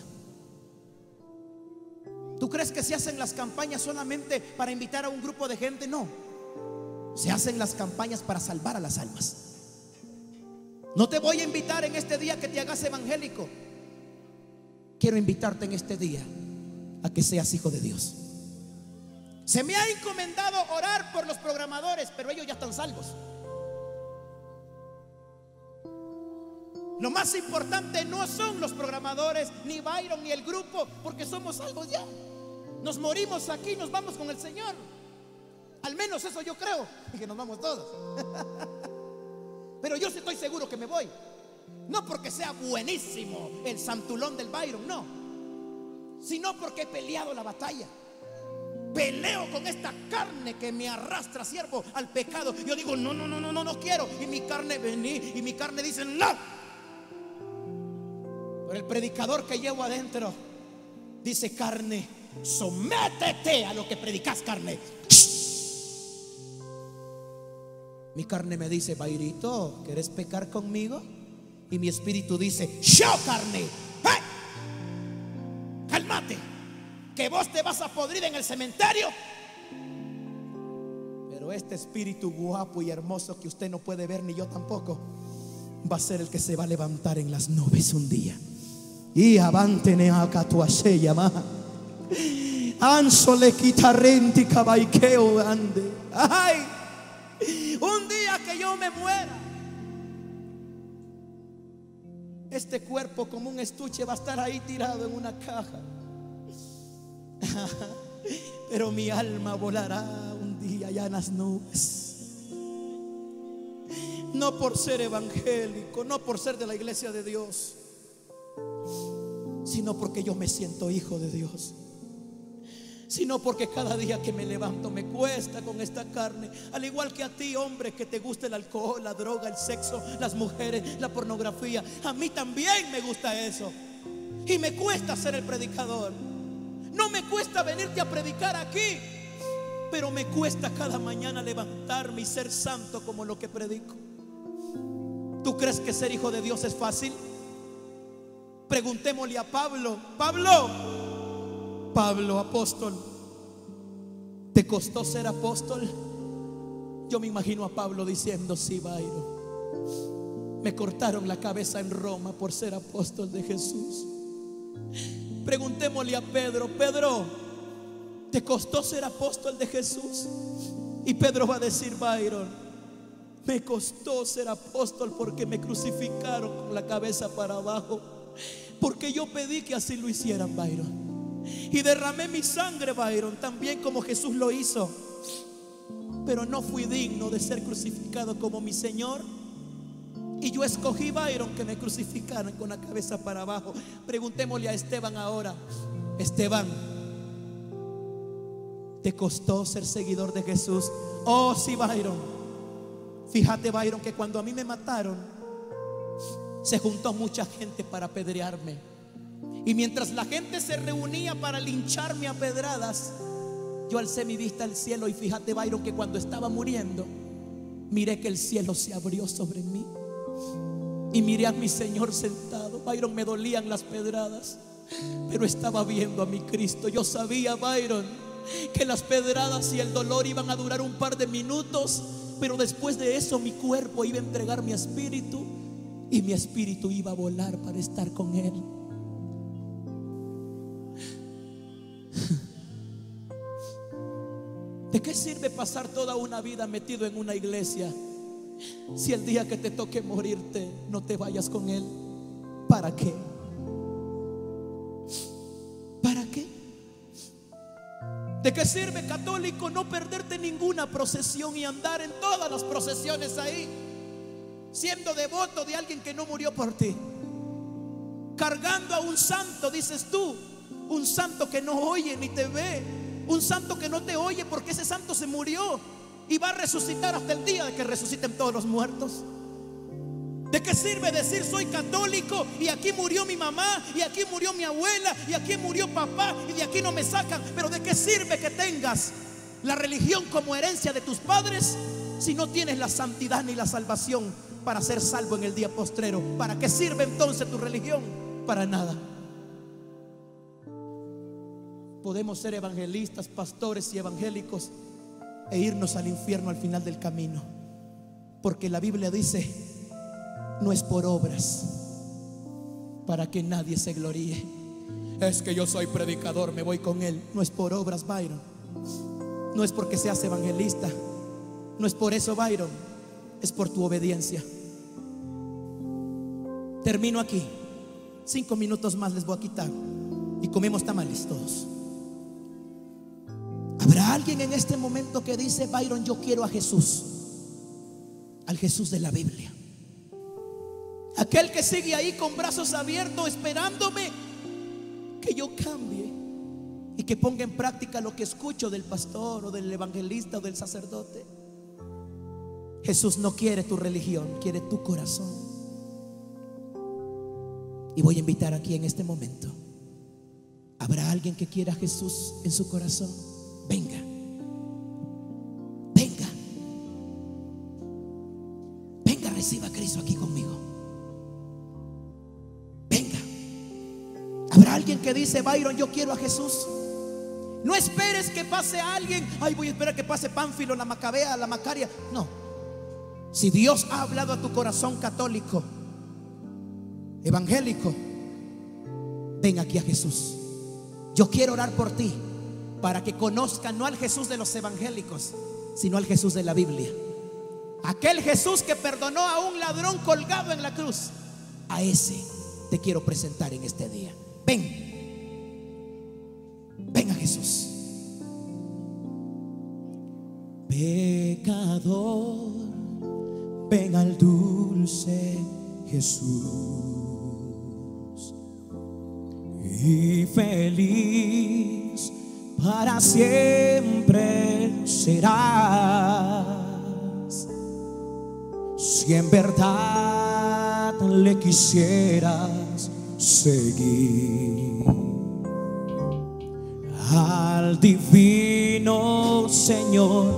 ¿Tú crees que se hacen las campañas solamente para invitar a un grupo de gente? No. Se hacen las campañas para salvar a las almas. No te voy a invitar en este día que te hagas evangélico. Quiero invitarte en este día a que seas hijo de Dios. Se me ha encomendado orar por los programadores, pero ellos ya están salvos. Lo más importante no son los programadores, ni Byron, ni el grupo, porque somos salvos ya. Nos morimos aquí, nos vamos con el Señor. Al menos eso yo creo, y que nos vamos todos. Pero yo sí estoy seguro que me voy. No porque sea buenísimo el santulón del Byron, no, sino porque he peleado la batalla. Peleo con esta carne que me arrastra, siervo, al pecado. Yo digo, no, no, no, no, no, no quiero. Y mi carne vení, y mi carne dice, no. Pero el predicador que llevo adentro dice, carne, sométete a lo que predicas, carne. Mi carne me dice, Bayrito, ¿quieres pecar conmigo? Y mi espíritu dice, yo, carne, ¡hey! Cálmate, que vos te vas a podrir en el cementerio. Pero este espíritu guapo y hermoso que usted no puede ver, ni yo tampoco, va a ser el que se va a levantar en las nubes un día. Y avantene a catuase llama ansole quitarrenti cabaiqueo ande. Ay, un día que yo me muera, este cuerpo como un estuche va a estar ahí tirado en una caja. Pero mi alma volará un día allá en las nubes. No por ser evangélico, no por ser de la iglesia de Dios, sino porque yo me siento hijo de Dios. Sino porque cada día que me levanto me cuesta con esta carne. Al igual que a ti, hombre, que te gusta el alcohol, la droga, el sexo, las mujeres, la pornografía. A mí también me gusta eso. Y me cuesta ser el predicador. No me cuesta venirte a predicar aquí, pero me cuesta cada mañana levantarme y ser santo como lo que predico. ¿Tú crees que ser hijo de Dios es fácil? Preguntémosle a Pablo. Pablo Pablo, apóstol, ¿te costó ser apóstol? Yo me imagino a Pablo diciendo, sí, Byron, me cortaron la cabeza en Roma por ser apóstol de Jesús. Preguntémosle a Pedro. Pedro, ¿te costó ser apóstol de Jesús? Y Pedro va a decir, Byron, me costó ser apóstol porque me crucificaron con la cabeza para abajo, porque yo pedí que así lo hicieran, Byron. Y derramé mi sangre, Byron, también como Jesús lo hizo. Pero no fui digno de ser crucificado como mi Señor. Y yo escogí, Byron, que me crucificaran con la cabeza para abajo. Preguntémosle a Esteban ahora. Esteban, ¿te costó ser seguidor de Jesús? Oh, sí, Byron. Fíjate, Byron, que cuando a mí me mataron, se juntó mucha gente para apedrearme. Y mientras la gente se reunía para lincharme a pedradas, yo alcé mi vista al cielo. Y fíjate, Byron, que cuando estaba muriendo, miré que el cielo se abrió sobre mí. Y miré a mi Señor sentado. Byron, me dolían las pedradas, pero estaba viendo a mi Cristo. Yo sabía, Byron, que las pedradas y el dolor iban a durar un par de minutos, pero después de eso mi cuerpo iba a entregar mi espíritu, y mi espíritu iba a volar para estar con Él. ¿De qué sirve pasar toda una vida metido en una iglesia si el día que te toque morirte no te vayas con Él? ¿Para qué? ¿Para qué? ¿De qué sirve, católico, no perderte ninguna procesión y andar en todas las procesiones ahí, siendo devoto de alguien que no murió por ti? Cargando a un santo, dices tú, un santo que no oye ni te ve, un santo que no te oye porque ese santo se murió y va a resucitar hasta el día de que resuciten todos los muertos. ¿De qué sirve decir soy católico y aquí murió mi mamá y aquí murió mi abuela y aquí murió papá y de aquí no me sacan? Pero ¿de qué sirve que tengas la religión como herencia de tus padres si no tienes la santidad ni la salvación para ser salvo en el día postrero? ¿Para qué sirve entonces tu religión? Para nada. Podemos ser evangelistas, pastores y evangélicos e irnos al infierno al final del camino, porque la Biblia dice: no es por obras para que nadie se gloríe. Es que yo soy predicador, me voy con él. No es por obras, Byron. No es porque seas evangelista. No es por eso, Byron. Es por tu obediencia. Termino aquí. Cinco minutos más les voy a quitar y comemos tamales todos. ¿Habrá alguien en este momento que dice: Byron, yo quiero a Jesús, al Jesús de la Biblia? Aquel que sigue ahí con brazos abiertos esperándome que yo cambie y que ponga en práctica lo que escucho del pastor o del evangelista o del sacerdote. Jesús no quiere tu religión, quiere tu corazón. Y voy a invitar aquí en este momento: ¿habrá alguien que quiera a Jesús en su corazón? Venga, venga, venga, reciba a Cristo aquí conmigo. Venga. ¿Habrá alguien que dice: Byron, yo quiero a Jesús? No esperes que pase alguien. Ay, voy a esperar que pase Pánfilo, la Macabea, la Macaria. No. Si Dios ha hablado a tu corazón católico, evangélico, ven aquí a Jesús. Yo quiero orar por ti, para que conozcan no al Jesús de los evangélicos, sino al Jesús de la Biblia. Aquel Jesús que perdonó a un ladrón colgado en la cruz. A ese te quiero presentar en este día. Ven. Ven a Jesús. Pecador, ven al dulce Jesús, y feliz para siempre serás, si en verdad le quisieras seguir. Al divino Señor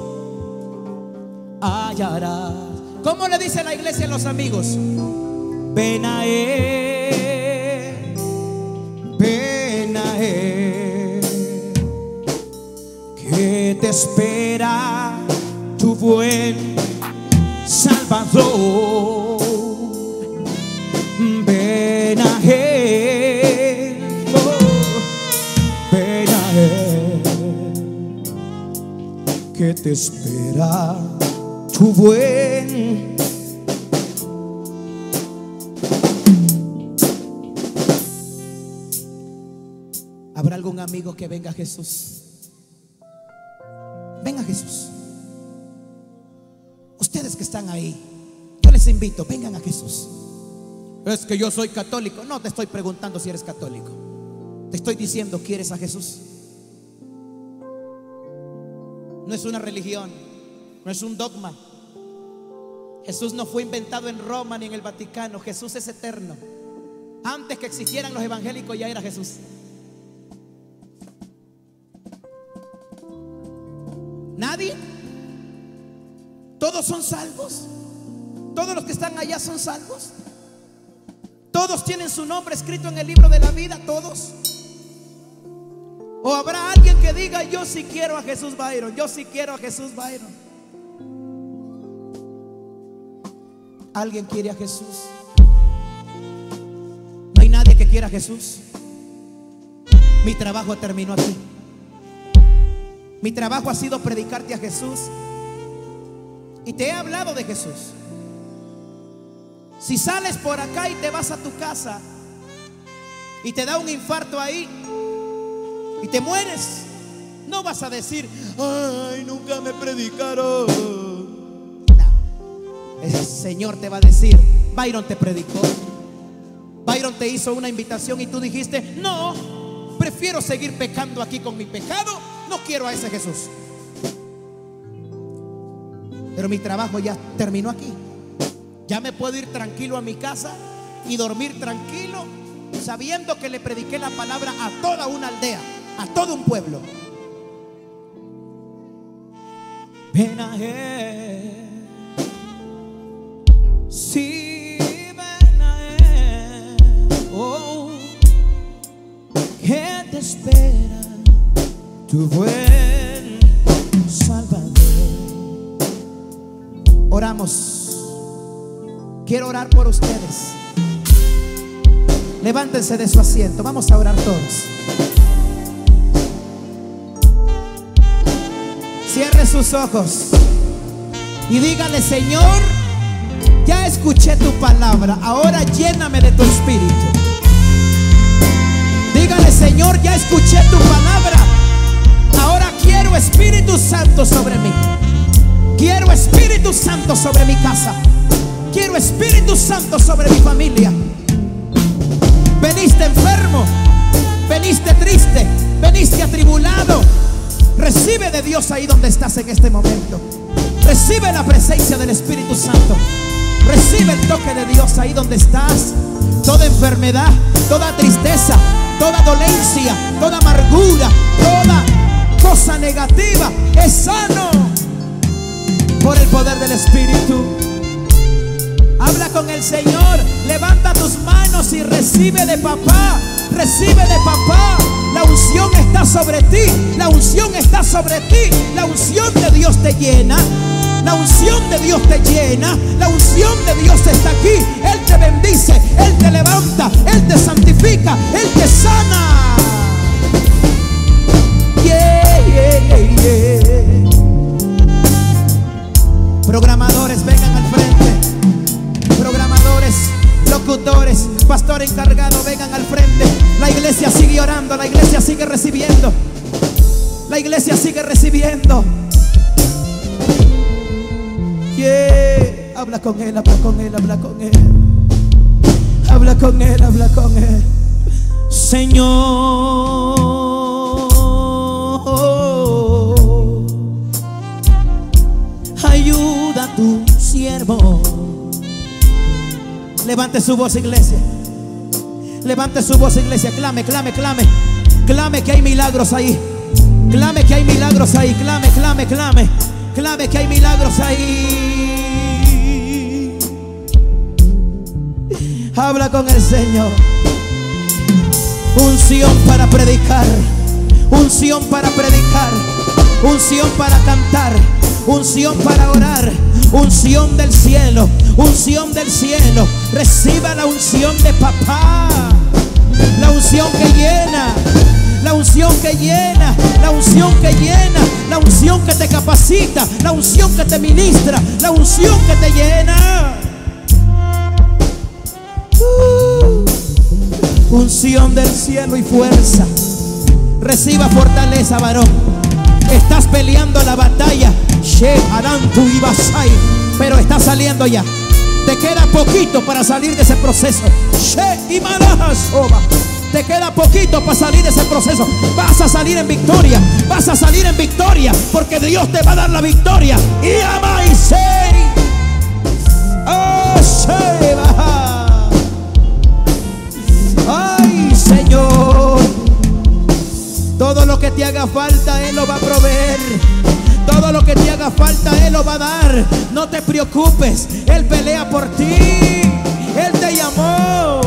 hallarás. ¿Cómo le dice la iglesia a los amigos? Ven a Él, ven a Él, que te espera tu buen Salvador. Ven a Él, oh, ven a Él, que te espera tu buen. ¿Habrá algún amigo que venga a Jesús? Venga a Jesús. Ustedes que están ahí, yo les invito, vengan a Jesús. Es que yo soy católico. No te estoy preguntando si eres católico. Te estoy diciendo, ¿quieres a Jesús? No es una religión, no es un dogma. Jesús no fue inventado en Roma ni en el Vaticano. Jesús es eterno. Antes que existieran los evangélicos ya era Jesús. ¿Nadie? ¿Todos son salvos? ¿Todos los que están allá son salvos? ¿Todos tienen su nombre escrito en el libro de la vida? ¿Todos? ¿O habrá alguien que diga: yo sí quiero a Jesús, Byron? Yo sí quiero a Jesús, Byron. ¿Alguien quiere a Jesús? ¿No hay nadie que quiera a Jesús? Mi trabajo terminó aquí. Mi trabajo ha sido predicarte a Jesús y te he hablado de Jesús. Si sales por acá y te vas a tu casa y te da un infarto ahí y te mueres, no vas a decir: ay, nunca me predicaron. No, el Señor te va a decir: Byron te predicó, Byron te hizo una invitación y tú dijiste: no, prefiero seguir pecando aquí con mi pecado, no quiero a ese Jesús. Pero mi trabajo ya terminó aquí. Ya me puedo ir tranquilo a mi casa y dormir tranquilo, sabiendo que le prediqué la palabra a toda una aldea, a todo un pueblo. Ven a Él, sí, ven a Él, oh, que te espera tu buen Salvador. Oramos. Quiero orar por ustedes. Levántense de su asiento. Vamos a orar todos. Cierre sus ojos y dígale: Señor, ya escuché tu palabra, ahora lléname de tu espíritu. Dígale: Señor, ya escuché tu palabra, ahora quiero Espíritu Santo sobre mí. Quiero Espíritu Santo sobre mi casa. Quiero Espíritu Santo sobre mi familia. Veniste enfermo, veniste triste, veniste atribulado. Recibe de Dios ahí donde estás en este momento. Recibe la presencia del Espíritu Santo. Recibe el toque de Dios ahí donde estás. Toda enfermedad, toda tristeza, toda dolencia, toda amargura, toda cosa negativa es sano por el poder del Espíritu. Habla con el Señor. Levanta tus manos y recibe de papá. Recibe de papá. La unción está sobre ti. La unción está sobre ti. La unción de Dios te llena. La unción de Dios te llena. La unción de Dios está aquí. Él te bendice. Él te levanta. Él te santifica. Él te sana. Yeah, yeah, yeah, yeah. Programadores, vengan al frente. Programadores, locutores, pastor encargado, vengan al frente. La iglesia sigue orando, la iglesia sigue recibiendo. La iglesia sigue recibiendo. Yeah. Habla con él, habla con él, habla con él. Habla con él, habla con él. Señor, ayuda a tu siervo. Levante su voz, iglesia. Levante su voz, iglesia. Clame, clame, clame. Clame que hay milagros ahí. Clame que hay milagros ahí. Clame, clame, clame. Clame que hay milagros ahí. Habla con el Señor. Unción para predicar. Unción para predicar. Unción para cantar. Unción para orar. Unción del cielo. Unción del cielo. Reciba la unción de papá. La unción que llena. La unción que llena. La unción que llena. La unción que te capacita. La unción que te ministra. La unción que te llena. uh, Unción del cielo y fuerza. Reciba fortaleza, varón. Estás peleando la batalla, pero está saliendo ya. Te queda poquito para salir de ese proceso. Te queda poquito para salir de ese proceso. Vas a salir en victoria. Vas a salir en victoria, porque Dios te va a dar la victoria. Y amáis. Ay, Señor, todo lo que te haga falta Él lo va a proveer. Todo lo que te haga falta Él lo va a dar. No te preocupes, Él pelea por ti. Él te llamó.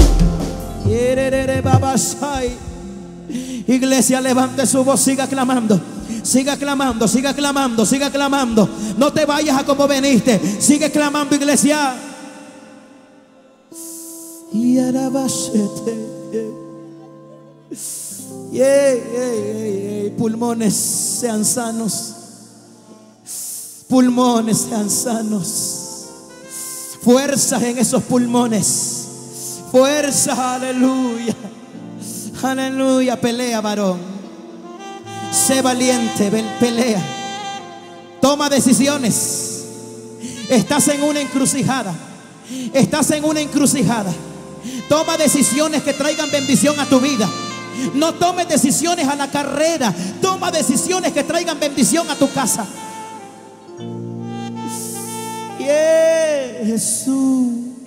Iglesia, levante su voz, siga clamando. Siga clamando, siga clamando, siga clamando. No te vayas a como veniste. Sigue clamando, iglesia. Y Yeah, yeah, yeah, yeah. Pulmones sean sanos. Pulmones sean sanos. Fuerza en esos pulmones. Fuerza, aleluya. Aleluya. Pelea, varón. Sé valiente, pelea. Toma decisiones. Estás en una encrucijada. Estás en una encrucijada. Toma decisiones que traigan bendición a tu vida. No tomes decisiones a la carrera. Toma decisiones que traigan bendición a tu casa. Yeah, Jesús.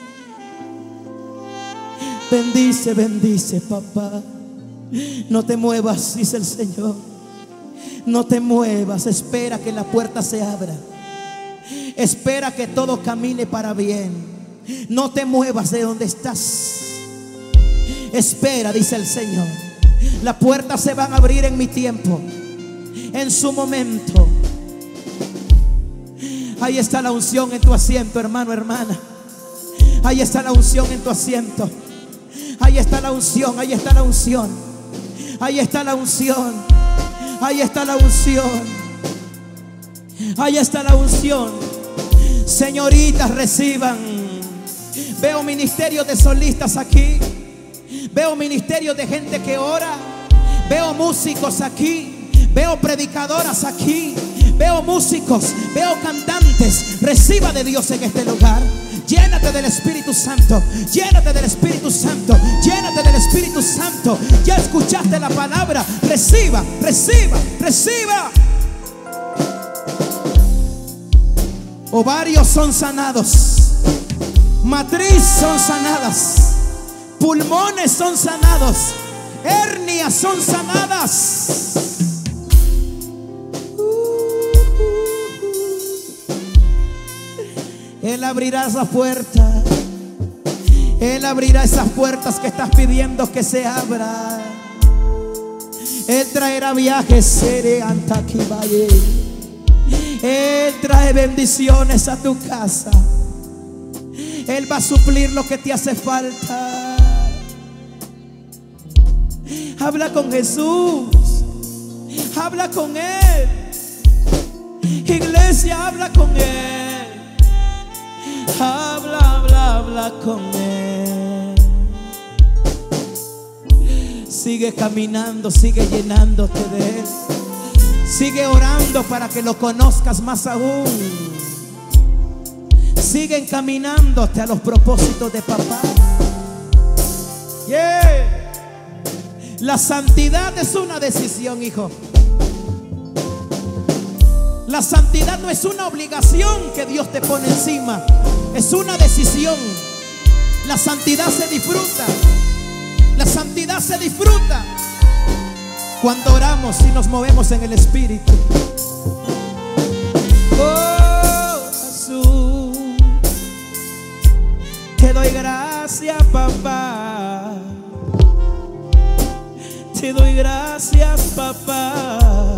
Bendice, bendice, papá. No te muevas, dice el Señor. No te muevas. Espera que la puerta se abra. Espera que todo camine para bien. No te muevas de donde estás. Espera, dice el Señor. Las puertas se van a abrir en mi tiempo, en su momento. Ahí está la unción en tu asiento, hermano, hermana. Ahí está la unción en tu asiento. Ahí está la unción, ahí está la unción. Ahí está la unción. Ahí está la unción. Ahí está la unción. Señoritas, reciban. Veo ministerios de solistas aquí. Veo ministerios de gente que ora. Veo músicos aquí. Veo predicadoras aquí. Veo músicos, veo cantantes. Reciba de Dios en este lugar. Llénate del Espíritu Santo. Llénate del Espíritu Santo. Llénate del Espíritu Santo. Ya escuchaste la palabra. Reciba, reciba, reciba. Ovarios son sanados. Matriz son sanadas. Pulmones son sanados. Hernias son sanadas. Él abrirá esa puerta. Él abrirá esas puertas que estás pidiendo que se abran. Él traerá viajes. Él trae bendiciones a tu casa. Él va a suplir lo que te hace falta. Habla con Jesús. Habla con Él. Iglesia, habla con Él. Habla, habla, habla con Él. Sigue caminando, sigue llenándote de Él. Sigue orando para que lo conozcas más aún. Sigue encaminándote a los propósitos de papá. Yeah. La santidad es una decisión, hijo. La santidad no es una obligación que Dios te pone encima. Es una decisión. La santidad se disfruta. La santidad se disfruta cuando oramos y nos movemos en el Espíritu. Oh, Jesús, te doy gracias, papá. Te doy gracias, papá.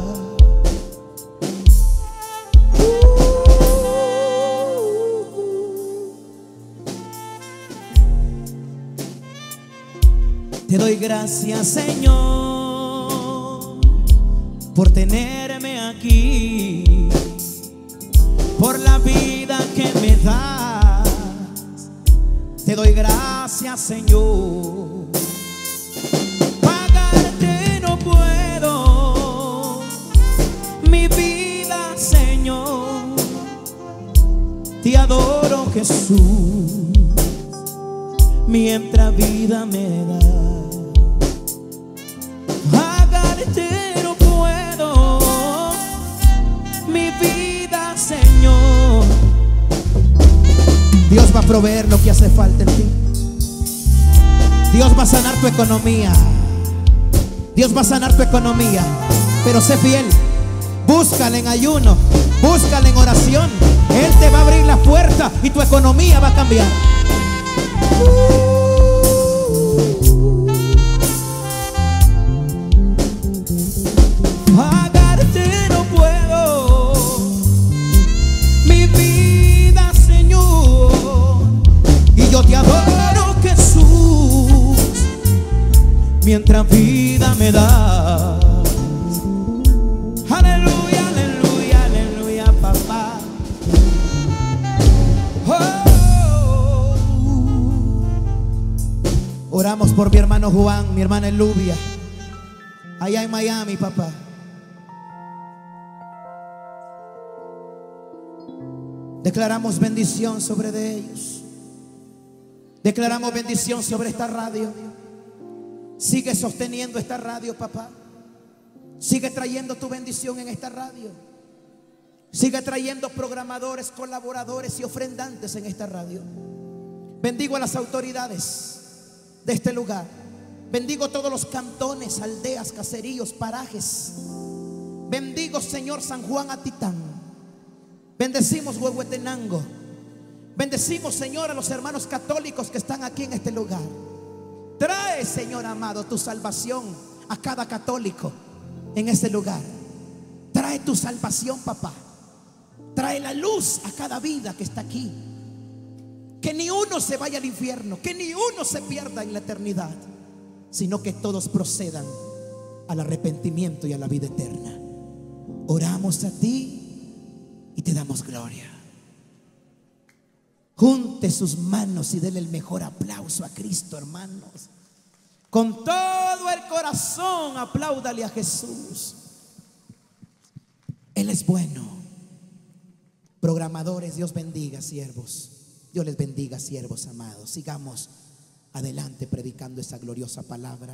Te doy gracias, Señor, por tenerme aquí, por la vida que me das. Te doy gracias, Señor. Pagarte no puedo mi vida, Señor. Te adoro, Jesús, mientras vida me da. Pagarte no puedo mi vida, Señor. Dios va a proveer lo que hace falta en ti. Dios va a sanar tu economía. Dios va a sanar tu economía. Pero sé fiel. Búscale en ayuno. Búscale en oración. Él te va a abrir la puerta y tu economía va a cambiar. Pagarte no puedo mi vida, Señor, y yo te adoro, Jesús, mientras vida me das. Aleluya, aleluya, aleluya, papá. Oh. Oramos por mi hermano Juan, mi hermana Elubia, allá en Miami, papá. Declaramos bendición sobre de ellos. Declaramos bendición sobre esta radio. Sigue sosteniendo esta radio, papá. Sigue trayendo tu bendición en esta radio. Sigue trayendo programadores, colaboradores y ofrendantes en esta radio. Bendigo a las autoridades de este lugar. Bendigo todos los cantones, aldeas, caseríos, parajes. Bendigo, Señor, San Juan Atitán. Bendecimos Huehuetenango. Bendecimos, Señor, a los hermanos católicos que están aquí en este lugar. Trae, Señor amado, tu salvación a cada católico en este lugar. Trae tu salvación, papá. Trae la luz a cada vida que está aquí. Que ni uno se vaya al infierno, que ni uno se pierda en la eternidad, sino que todos procedan al arrepentimiento y a la vida eterna. Oramos a ti y te damos gloria. Junte sus manos y dele el mejor aplauso a Cristo, hermanos. Con todo el corazón apláudale a Jesús. Él es bueno. Programadores, Dios bendiga, siervos. Dios les bendiga, siervos amados. Sigamos adelante predicando esa gloriosa palabra.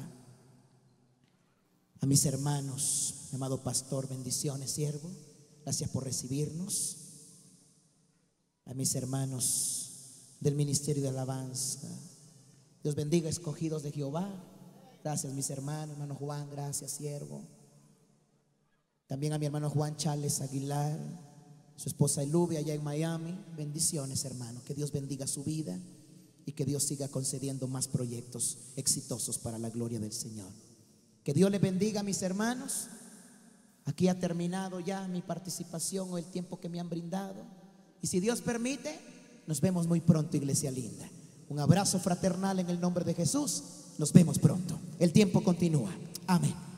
A mis hermanos, mi amado pastor, bendiciones, siervo. Gracias por recibirnos. A mis hermanos del ministerio de alabanza, Dios bendiga, escogidos de Jehová. Gracias, mis hermanos. Hermano Juan, gracias, siervo. También a mi hermano Juan Chales Aguilar, su esposa Elubia allá en Miami. Bendiciones, hermano. Que Dios bendiga su vida y que Dios siga concediendo más proyectos exitosos para la gloria del Señor. Que Dios les bendiga, mis hermanos. Aquí ha terminado ya mi participación o el tiempo que me han brindado. Y si Dios permite, nos vemos muy pronto, iglesia linda. Un abrazo fraternal en el nombre de Jesús. Nos vemos pronto. El tiempo continúa. Amén.